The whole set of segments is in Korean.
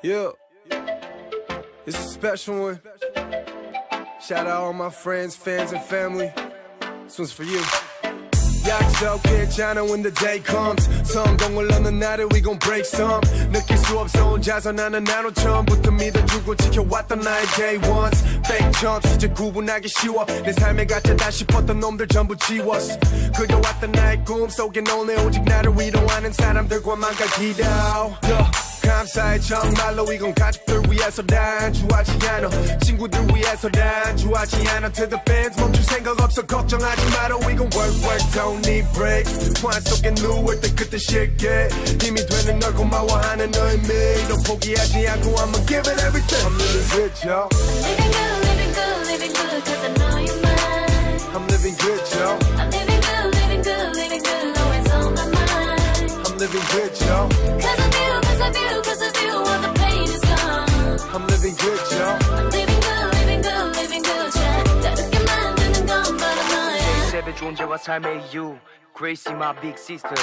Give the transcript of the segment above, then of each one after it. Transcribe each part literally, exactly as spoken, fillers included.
Yeah, it's a special one. Shout out all my friends, fans, and family. This one's for you. 약속했잖아 when the day comes. 성공을 얻는 날에 we gon' break some. 느낄 수 없어 혼자서 나는 나로 처음부터 믿어주고 지켜왔던 나의 day ones. Fake chumps 이제 구분하기 쉬워. 내 삶의 가짜다 싶었던 놈들 전부 지웠어. 그려왔던 나의 꿈속에 오늘 오직 나를 위로하는 사람들과만 갈 기도. 감사해 정말로 이건 가족들 위해서 난 좋아하지 않아. 친구들 위해서 난 좋아하지 않아. To the fans 멈출 생각 없어 걱정하지 마라. We gon' work work don't need breaks. 환 속에 누울 때 그때 쉽게 힘이 되는 널 고마워하는 의미. 너 포기하지 않고 I'ma give it everything. I'm living good y'all. Living good, living good, living good cause I know you're mine. I'm living good y'all. I'm living good, living good, living good always on my mind. I'm living good y'all. Cause of you, cause of you, cause of you all the pain is gone. I'm living good y'all. I'm living good, living good, living good 잘 다르게 만드는 건 바로 너야. 세배 존재와 삶의 이유 Gracie my big sister.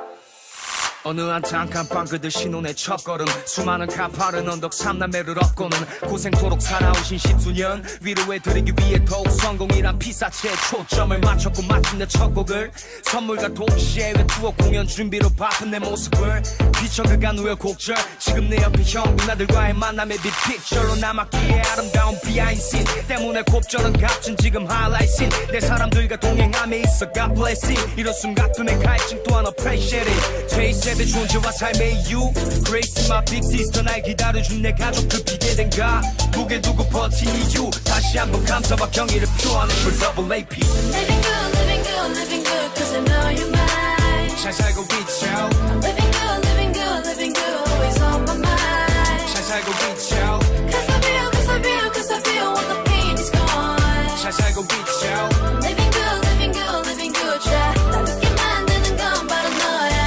어느 한창 깜빵 그들 신혼의 첫걸음 수많은 가파른 언덕 삼남매를 업고는 고생토록 살아오신 십수년 위로해드리기 위해 더욱 성공이란 피사체에 초점을 맞췄고 마침내 첫 곡을 선물과 동시에 투어 공연 준비로 바쁜 내 모습을 비춰 그간 후의 곡절 지금 내 옆에 형 누나들과의 만남의 빅픽처로 남았기에 아름다운 비하인드 씬 때문에 곱절은 값진 지금 하이라이트 내 사람들과 동행함에 있어 God bless it 이런 순간뿐의 갈증 또한 appreciate it 제이세 내 존재와 삶의 이유 Gracie my big sister 날 기다려준 내 가족들 기대된가 무게 두고 버틴 이유 다시 한번 감사와 경의를 표하는 for double A P Living good, living good, living good cause I know you're mine. 잘 살고 있죠 I'm living good, living good, living good always on my mind. 잘 살고 있죠 Cause of you, cause of you, cause of you all the pain is gone. 잘 살고 있죠 I'm living good, living good, living good 잘 다르게 만드는 건 바로 너야.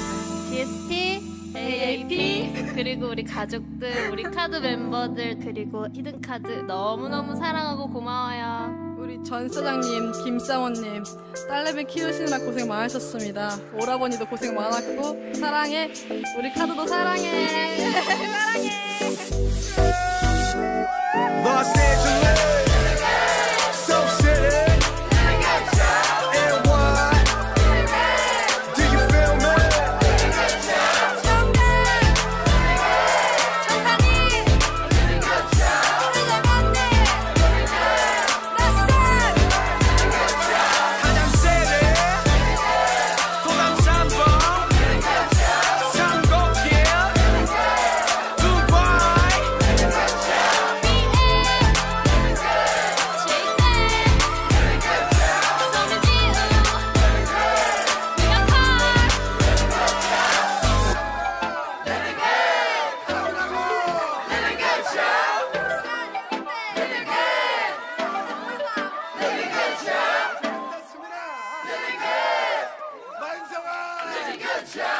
디에스피, 에이에이피 그리고 우리 가족들, 우리 카드 멤버들 그리고 히든카드 너무너무 사랑하고 고마워요. 우리 전 사장님, 김사원님 딸내미 키우시느라 고생 많으셨습니다. 오라버니도 고생 많았고 사랑해. 우리 카드도 사랑해. 사랑해. Los Angeles, Soul City, N Y. Do you feel me? Good job!